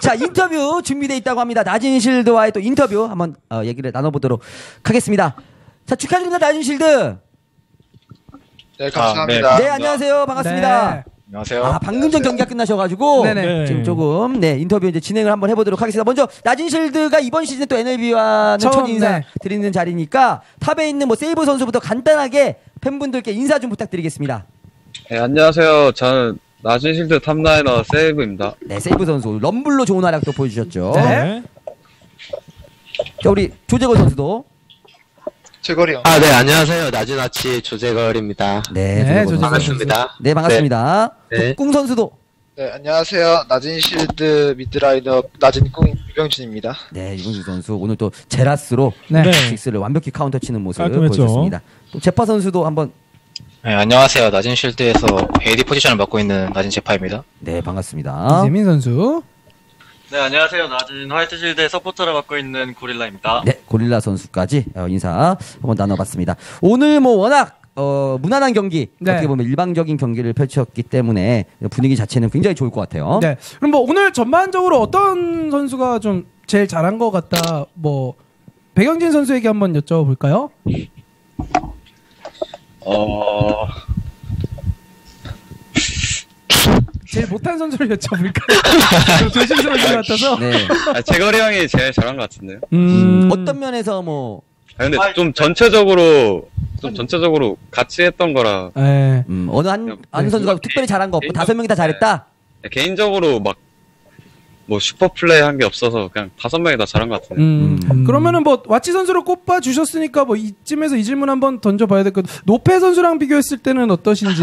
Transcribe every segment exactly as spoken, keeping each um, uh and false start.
자, 인터뷰 준비되어 있다고 합니다. 나진실드와의 또 인터뷰 한번 어, 얘기를 나눠보도록 하겠습니다. 자, 축하드립니다, 나진실드. 네, 감사합니다. 아, 네. 네, 안녕하세요. 반갑습니다. 네. 안녕하세요. 아, 방금 전 경기가 끝나셔가지고 네네. 지금 조금 네 인터뷰 이제 진행을 한번 해보도록 하겠습니다. 먼저 나진실드가 이번 시즌 또 엔엘비와는 첫 처음, 인사 네. 드리는 자리니까 탑에 있는 뭐 세이브 선수부터 간단하게 팬분들께 인사 좀 부탁드리겠습니다. 네, 안녕하세요. 저는 나진실드 탑라이너 세이브입니다. 네, 세이브 선수 럼블로 좋은 활약도 보여주셨죠. 네. 자, 우리 조재걸 선수도 제거리요. 아, 네, 안녕하세요. 낮은아치 조재걸입니다. 네, 네, 조재걸 조재걸 선수. 반갑습니다. 네, 반갑습니다. 네. 또 꿍 선수도 네, 안녕하세요. 낮은 실드 미드라이너 낮은 꿈 유병준입니다. 네, 이봉주 선수 오늘 또 제라스로 네. 네. 빅스를 완벽히 카운터 치는 모습 깔끔했죠. 보여줬습니다. 또 제파 선수도 한번 네, 안녕하세요. 낮은 실드에서 에이디 포지션을 맡고 있는 낮은 제파입니다. 네, 반갑습니다. 이재민 선수. 네, 안녕하세요. 낮은 화이트 실드의 서포터를 맡고 있는 고릴라입니다. 네, 고릴라 선수까지 어, 인사 한번 나눠봤습니다. 오늘 뭐 워낙 어, 무난한 경기, 네. 어떻게 보면 일방적인 경기를 펼쳤기 때문에 분위기 자체는 굉장히 좋을 것 같아요. 네. 그럼 뭐 오늘 전반적으로 어떤 선수가 좀 제일 잘한 것 같다. 뭐 백영진 선수에게 한번 여쭤볼까요? 어, 제일 못한 선수를 여쭤볼까요? 조심스러운 것 같아서. 네. 아, 제거리 형이 제일 잘한 것 같은데요. 음, 어떤 면에서 뭐 아, 근데 좀 전체적으로, 좀 전체적으로 같이 했던 거라. 네. 음, 어느 한, 한 선수가 특별히 잘한 거 없고 다섯 명이 다 잘했다? 네, 개인적으로 막, 뭐 슈퍼 플레이 한 게 없어서 그냥 다섯 명이 다 잘한 것 같은데. 음, 음. 그러면은 뭐 와치 선수로 꼽아 주셨으니까 뭐 이쯤에서 이 질문 한번 던져봐야 될 것. 노페 선수랑 비교했을 때는 어떠신지.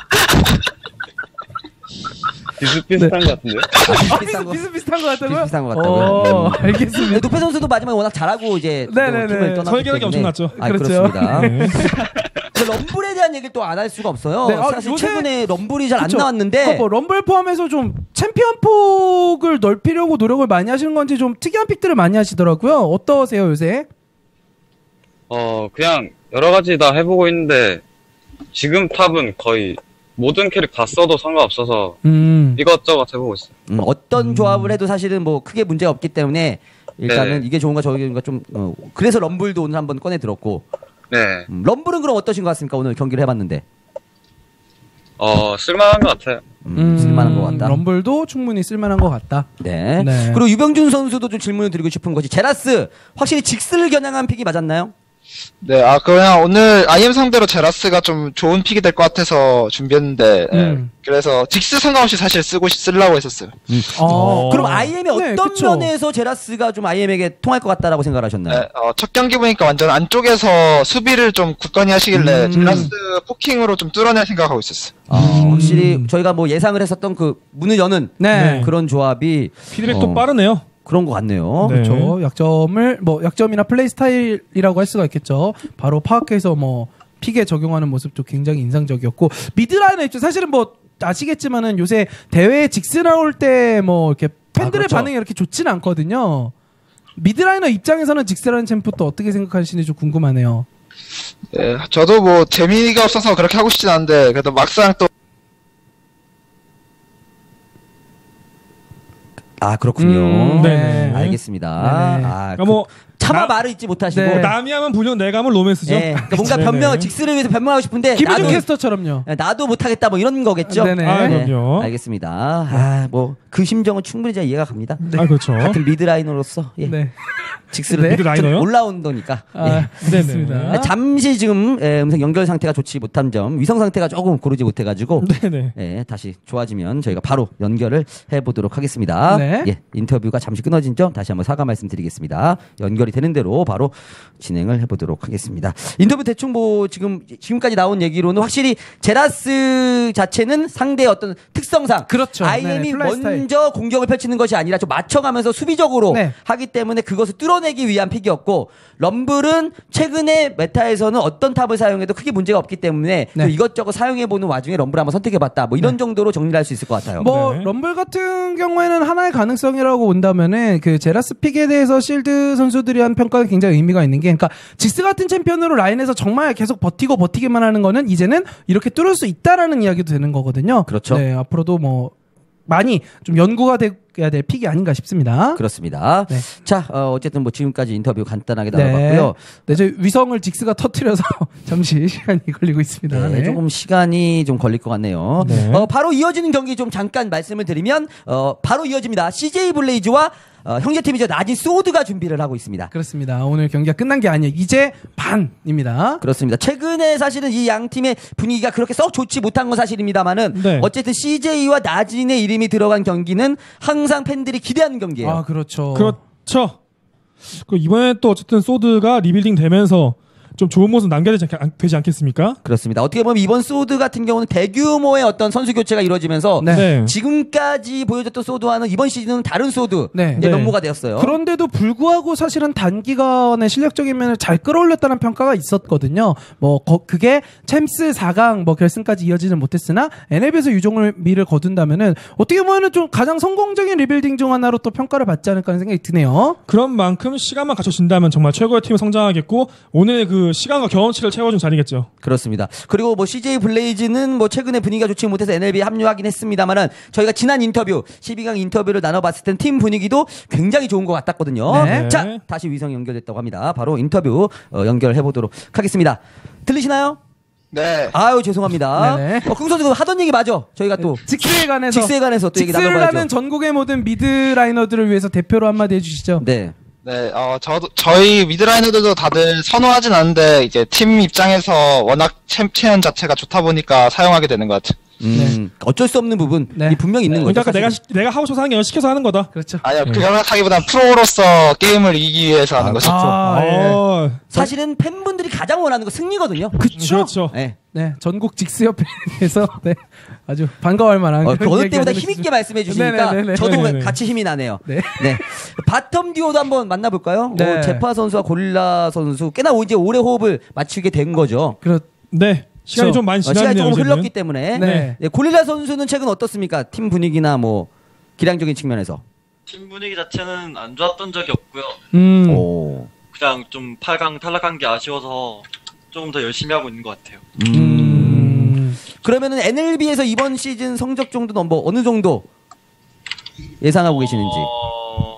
비슷비슷한 것 같은데요. 비슷비슷한 비슷, 거. 비슷비슷한 것 같다고요? 비슷비슷한 것 같다고요. 어, 음. 알겠습니다. 네, 노페 선수도 마지막에 워낙 잘하고 이제 또 네네네. 팀을 떠났기 설계력이 때문에. 엄청났죠. 아, 그렇죠. 그렇습니다. 네. 그 럼블에 대한 얘기를 또 안 할 수가 없어요. 네, 아, 사실 요새- 최근에 럼블이 잘 안 그쵸. 나왔는데 뭐 럼블 포함해서 좀 챔피언 폭을 넓히려고 노력을 많이 하시는 건지 좀 특이한 픽들을 많이 하시더라고요. 어떠세요 요새? 어, 그냥 여러 가지 다 해보고 있는데, 지금 탑은 거의 모든 캐릭 다 써도 상관없어서 음. 이것저것 해보고 있어요. 음, 어떤 조합을 해도 사실은 뭐 크게 문제가 없기 때문에 일단은 네. 이게 좋은가 저게 좀 어, 그래서 럼블도 오늘 한번 꺼내 들었고 네. 음, 럼블은 그럼 어떠신 것 같습니까? 오늘 경기를 해봤는데 어, 쓸만한 것 같아요. 음, 쓸만한 것 같다. 럼블도 충분히 쓸만한 것 같다. 네. 네. 그리고 유병준 선수도 좀 질문을 드리고 싶은 것이 제라스 확실히 직스를 겨냥한 픽이 맞았나요? 네, 아, 그냥 오늘 아이엠 상대로 제라스가 좀 좋은 픽이 될 것 같아서 준비했는데, 예. 음. 그래서 직스 상관없이 사실 쓰고, 싶- 쓰려고 했었어요. 어. 어. 그럼 아이엠이 네, 어떤 그쵸. 면에서 제라스가 좀 아이엠에게 통할 것 같다라고 생각을 하셨나요? 네, 어, 첫 경기 보니까 완전 안쪽에서 수비를 좀 굳건히 하시길래, 음. 제라스 포킹으로 좀 뚫어낼 생각하고 있었어요. 아, 확실히 저희가 뭐 예상을 했었던 그 문을 여는 네. 그런 조합이 피드백도 어, 빠르네요. 그런 것 같네요. 네. 그렇죠. 약점을 뭐 약점이나 플레이 스타일이라고 할 수가 있겠죠. 바로 파악해서 뭐 픽에 적용하는 모습도 굉장히 인상적이었고 미드라이너 입장 사실은 뭐 아시겠지만은 요새 대회에 직스 나올 때 뭐 이렇게 팬들의 아, 그렇죠. 반응이 이렇게 좋지는 않거든요. 미드라이너 입장에서는 직스라는 챔프 또 어떻게 생각하시는지 좀 궁금하네요. 네, 저도 뭐 재미가 없어서 그렇게 하고 싶진 않은데, 그래도 막상 또, 아, 그렇군요. 음, 네네. 알겠습니다. 네네. 아, 그러니까 뭐 차마 나- 말을 잊지 못하시고. 네. 남이 하면 불륜, 내가 하면 로맨스죠. 네, 그러니까 뭔가 네네. 변명, 직스를 위해서 변명하고 싶은데 김우중 나도, 캐스터처럼요. 나도 못하겠다 뭐 이런 거겠죠. 네네. 아, 네, 그럼요. 알겠습니다. 아, 뭐 그 심정은 충분히 제가 이해가 갑니다. 아, 그렇죠. 같은 미드라이너로서 예. 네. 직스를 네. 미드라이너요? 올라운더니까. 아, 예. 그렇습니다. 아, 잠시 지금 예, 음성 연결 상태가 좋지 못한 점, 위성 상태가 조금 고르지 못해가지고 네네. 예, 다시 좋아지면 저희가 바로 연결을 해보도록 하겠습니다. 네. 예, 인터뷰가 잠시 끊어진 점 다시 한번 사과 말씀드리겠습니다. 연결이 되는 대로 바로 진행을 해보도록 하겠습니다. 인터뷰 대충 뭐 지금 지금까지 나온 얘기로는 확실히 제라스 자체는 상대의 어떤 특성상 그렇죠. 아이엠이 네네, 플레이 스타일. 먼저 공격을 펼치는 것이 아니라 좀 맞춰가면서 수비적으로 네. 하기 때문에 그것을 뚫어내기 위한 픽이었고 럼블은 최근에 메타에서는 어떤 탑을 사용해도 크게 문제가 없기 때문에 네. 또 이것저것 사용해보는 와중에 럼블을 한번 선택해봤다 뭐 이런 정도로 정리를 할 수 있을 것 같아요. 뭐 네. 럼블 같은 경우에는 하나의 가능성이라고 본다면은 그 제라스 픽에 대해서 실드 선수들이 한 평가는 굉장히 의미가 있는 게, 그러니까 직스 같은 챔피언으로 라인에서 정말 계속 버티고 버티기만 하는 거는 이제는 이렇게 뚫을 수 있다라는 이야기도 되는 거거든요. 그렇죠. 네, 앞으로도 뭐 많이 좀 연구가 돼야 될 픽이 아닌가 싶습니다. 그렇습니다. 네. 자, 어, 어쨌든 뭐 지금까지 인터뷰 간단하게 네. 나눠봤고요. 네, 저 위성을 직스가 터뜨려서 잠시 시간이 걸리고 있습니다. 네, 네. 조금 시간이 좀 걸릴 것 같네요. 네. 어, 바로 이어지는 경기 좀 잠깐 말씀을 드리면 어, 바로 이어집니다. 씨제이 블레이즈와 어, 형제팀이죠. 나진 소드가 준비를 하고 있습니다. 그렇습니다. 오늘 경기가 끝난 게 아니에요. 이제 반입니다. 그렇습니다. 최근에 사실은 이 양 팀의 분위기가 그렇게 썩 좋지 못한 건 사실입니다만은 네. 어쨌든 씨제이와 나진의 이름이 들어간 경기는 항상 팬들이 기대하는 경기예요. 아, 그렇죠. 그렇죠. 그 이번에 또 어쨌든 소드가 리빌딩 되면서 좀 좋은 모습 남겨야 되지, 않, 되지 않겠습니까? 그렇습니다. 어떻게 보면 이번 소드 같은 경우는 대규모의 어떤 선수 교체가 이루어지면서 네. 네. 지금까지 보여줬던 소드와는 이번 시즌은 다른 소드 네. 이제 네. 면모가 되었어요. 그런데도 불구하고 사실은 단기간에 실력적인 면을 잘 끌어올렸다는 평가가 있었거든요. 뭐 거- 그게 챔스 사 강 뭐 결승까지 이어지는 못했으나 엔엘비에서 유종을 미를 거둔다면은 어떻게 보면은 좀 가장 성공적인 리빌딩 중 하나로 또 평가를 받지 않을까 하는 생각이 드네요. 그런 만큼 시간만 갖춰진다면 정말 최고의 팀이 성장하겠고 오늘 그 시간과 경험치를 채워준 자리겠죠. 그렇습니다. 그리고 뭐 씨제이 블레이즈는 뭐 최근에 분위기가 좋지 못해서 엔엘비에 합류하긴 했습니다만은 저희가 지난 인터뷰 십이 강 인터뷰를 나눠봤을 땐 팀 분위기도 굉장히 좋은 것 같았거든요. 네. 자, 다시 위성 연결됐다고 합니다. 바로 인터뷰 어, 연결해 보도록 하겠습니다. 들리시나요? 네. 아유 죄송합니다. 네네. 어, 긍 선수 하던 얘기 맞아. 저희가 또 직스에 관해서 직스에 관해서 또 얘기 직스를 나눠봐야죠. 하는 전국의 모든 미드 라이너들을 위해서 대표로 한마디 해주시죠. 네. 네, 어, 저도, 저희 미드라이너들도 다들 선호하진 않는데, 이제 팀 입장에서 워낙 챔피언 자체가 좋다 보니까 사용하게 되는 것 같아요. 음, 어쩔 수 없는 부분이 네. 분명히 있는 거죠. 그러니까 내가 사실은. 시- 내가 하고 싶어서 하는 게 아니라 시켜서 하는 거다. 그렇죠. 아니요, 그걸 하기보단 프로로서 게임을 이기기 위해서 하는 거죠. 아, 예. 어, 사실은 팬분들이 가장 원하는 거 승리거든요. 그쵸? 그렇죠. 네. 네, 전국 직스협회에서 네, 아주 반가워할 만한 어, 그 그런 어느 얘기가 때보다 되는 힘있게 수- 말씀해 주시니까 네네네네. 저도 네네네. 같이 힘이 나네요. 네. 네. 바텀 듀오도 한번 만나볼까요? 네. 어, 제파 선수와 고릴라 선수 꽤나 이제 오래 호흡을 맞추게 된 거죠. 그렇 네. 시간이 그렇죠. 좀 많이 어, 시간이 지났네요. 조금 이제는. 흘렀기 때문에 네. 네, 고릴라 선수는 최근 어떻습니까? 팀 분위기나 뭐 기량적인 측면에서. 팀 분위기 자체는 안 좋았던 적이 없고요. 음. 오. 그냥 좀 팔 강 탈락한 게 아쉬워서 조금 더 열심히 하고 있는 것 같아요. 음. 그러면은 엔엘비에서 이번 시즌 성적 정도는 뭐 어느 정도 예상하고 계시는지. 어...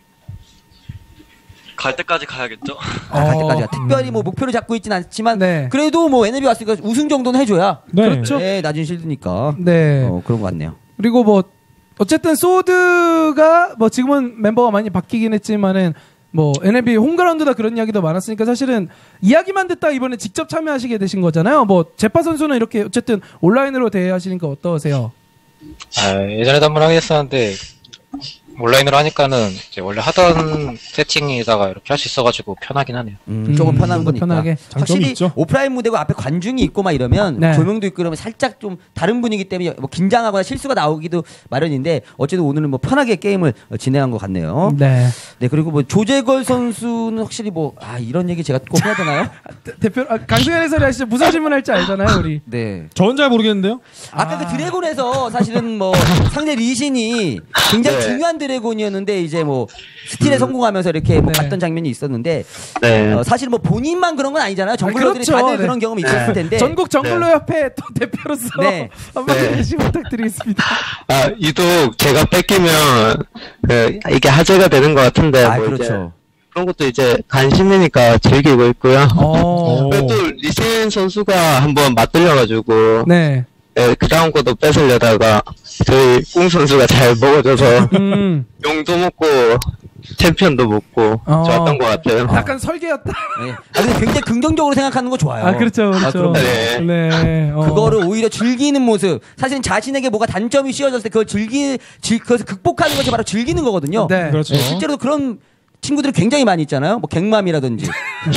갈 때까지 가야겠죠? 아, 갈 어. 때까지가 특별히 뭐 목표를 잡고 있진 않지만 네. 그래도 뭐 엔엘비 왔으니까 우승 정도는 해줘야 네. 그렇죠. 네, 낮은 실드니까 네. 어, 그런 것 같네요. 그리고 뭐 어쨌든 소드가 뭐 지금은 멤버가 많이 바뀌긴 했지만은 뭐 엔엘비 홈그라운드다 그런 이야기도 많았으니까 사실은 이야기만 듣다 이번에 직접 참여하시게 되신 거잖아요. 뭐 제파 선수는 이렇게 어쨌든 온라인으로 대회하시니까 어떠세요? 아, 예전에도 한번 하긴 했었는데 온라인으로 하니까는 이제 원래 하던 세팅에다가 이렇게 할 수 있어가지고 편하긴 하네요. 음, 조금 음, 편한 좀더 거니까. 편하게. 장점이 확실히 있죠. 오프라인 무대고 앞에 관중이 있고 막 이러면 네. 조명도 있고 그러면 살짝 좀 다른 분위기 때문에 뭐 긴장하거나 실수가 나오기도 마련인데 어쨌든 오늘은 뭐 편하게 게임을 어, 진행한 것 같네요. 네. 네 그리고 뭐 조재걸 선수는 확실히 뭐 아 이런 얘기 제가 꼭 해야 되나요? 대, 대표 아, 강승현 해설이 하시죠. 무슨 질문할지 알잖아요, 우리. 네. 저는 잘 모르겠는데요. 아까 그 드래곤에서 사실은 뭐 상대 리신이 굉장히 중요한 드래곤이었는데 이제 뭐 스틸에 성공하면서 이렇게 뭐 네. 갔던 장면이 있었는데 네. 어, 사실 뭐 본인만 그런 건 아니잖아요. 정글러들이 그렇죠. 다들 네. 그런 경험이 있었을 텐데. 전국 정글로 협회 또 대표로서 네. 한마디 네. 해주시 부탁드리겠습니다. 아, 유독 제가 뺏기면, 그, 이게 화제가 되는 것 같은데, 아 뭐 이제 그렇죠. 그런 것도 이제 간신이니까 즐기고 있고요. 어. 그리고 또 리신 선수가 한번 맞들려가지고, 네. 네, 그 다음 것도 뺏으려다가, 저희 꿍 선수가 잘 먹어줘서, 음. 용도 먹고, 챔피언도 먹고, 어. 좋았던 것 같아요. 약간 설계였다. 네. 아 근데 굉장히 긍정적으로 생각하는 거 좋아요. 아, 그렇죠. 그렇죠. 그럼요. 네. 네. 어. 그거를 오히려 즐기는 모습. 사실 자신에게 뭐가 단점이 씌워졌을 때 그걸 즐기, 즐, 그것을 극복하는 것이 바로 즐기는 거거든요. 네. 그렇죠. 네, 실제로 그런 친구들이 굉장히 많이 있잖아요. 뭐 갱맘이라든지.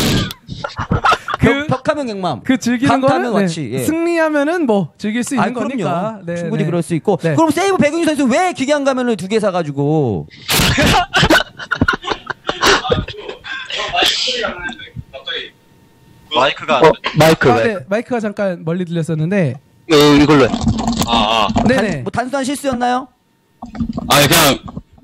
그- 벽, 벽하면 갱맘. 그 즐기는 강타면 거는 같이, 네. 예. 승리하면은 뭐 즐길 수 있는 아, 그럼요. 거니까. 네, 충분히 네. 그럴 수 있고. 네. 그럼 세이브 백윤희 선수 왜 기계한 가면을 두 개 사가지고. 마이크가 안 어, 돼. 마이크, 아, 왜? 네. 마이크가 잠깐 멀리 들렸었는데. 어, 이걸로 해. 아, 아. 네네. 단, 뭐 단순한 실수였나요? 아니, 그냥,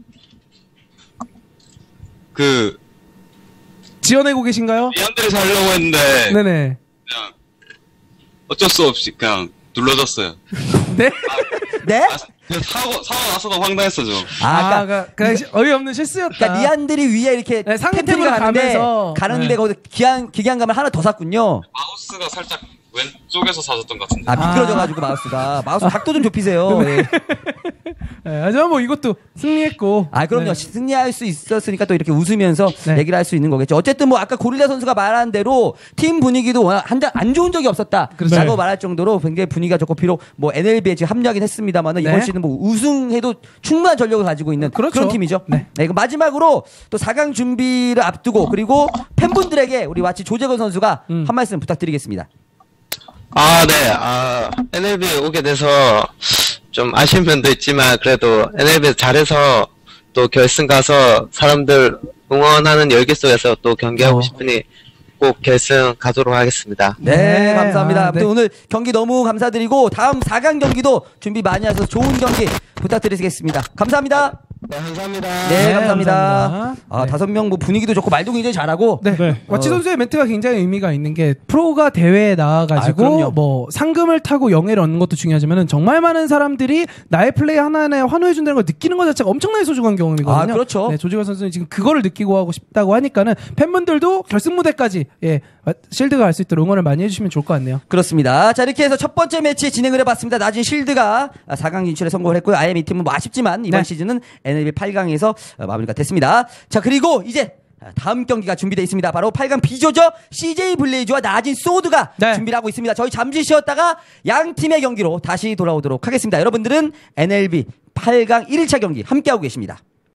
그, 지어내고 계신가요? 미안들에서 하려고 했는데, 네네. 그냥, 어쩔 수 없이 그냥 눌러졌어요. 네. 네? 사고 사고 나서도 황당했어 좀. 아, 아, 그러니까, 그냥 시- 어이없는 실수였다. 그러니까 리안들이 위에 이렇게 네, 상위 템플이 탭으로 가는데 가면서. 가는데 네. 거기서 기한 기기한감을 하나 더 샀군요. 마우스가 살짝 왼쪽에서 사줬던 것 같은데. 아 미끄러져가지고 마우스가 마우스 각도 좀 좁히세요. 예. 네, 하지만 뭐 이것도 승리했고. 아 그럼요. 네. 승리할 수 있었으니까 또 이렇게 웃으면서 네. 얘기를 할 수 있는 거겠죠. 어쨌든 뭐 아까 고릴라 선수가 말한 대로 팀 분위기도 워낙 한 장 안 좋은 적이 없었다. 그렇죠. 라고 말할 정도로 굉장히 분위기가 좋고 비록 뭐 엔엘비에 지금 합류하긴 했습니다만 이번 네. 시즌 뭐 우승해도 충분한 전력을 가지고 있는 그렇죠. 그런 팀이죠. 네. 네, 그 마지막으로 또 사 강 준비를 앞두고 그리고 팬분들에게 우리 마치 조재건 선수가 음. 한 말씀 부탁드리겠습니다. 아, 네. 아, 엔엘비에 오게 돼서 좀 아쉬운 면도 있지만 그래도 엔엘비 잘해서 또 결승 가서 사람들 응원하는 열기 속에서 또 경기하고 어. 싶으니 꼭 결승 가도록 하겠습니다. 네, 네, 감사합니다. 아, 아무튼 네. 오늘 경기 너무 감사드리고 다음 사 강 경기도 준비 많이 하셔서 좋은 경기 부탁드리겠습니다. 감사합니다. 네, 감사합니다. 네, 네, 감사합니다. 감사합니다. 아, 네. 다섯 명 뭐 분위기도 좋고 말도 굉장히 잘하고. 네. 네. 와치 어. 선수의 멘트가 굉장히 의미가 있는 게 프로가 대회에 아, 그럼요. 나와가지고 뭐 상금을 타고 영예를 얻는 것도 중요하지만은 정말 많은 사람들이 나의 플레이 하나하나에 환호해준다는 걸 느끼는 것 자체가 엄청나게 소중한 경험이거든요. 아, 그렇죠. 네, 조지관 선수는 지금 그거를 느끼고 하고 싶다고 하니까는 팬분들도 결승 무대까지 예 실드가 갈 수 있도록 응원을 많이 해주시면 좋을 것 같네요. 그렇습니다. 자, 이렇게 해서 첫 번째 매치 진행을 해봤습니다. 낮은 실드가 사 강 진출에 성공을 했고요. 아이엠 이 팀은 뭐 아쉽지만 이번 네. 시즌은 엔엘비 팔 강에서 마무리가 됐습니다. 자, 그리고 이제 다음 경기가 준비되어 있습니다. 바로 팔 강 B조죠. 씨제이 블레이즈와 낮은 소드가 네. 준비를 하고 있습니다. 저희 잠시 쉬었다가 양 팀의 경기로 다시 돌아오도록 하겠습니다. 여러분들은 엔엘비 팔 강 일 일차 경기 함께하고 계십니다.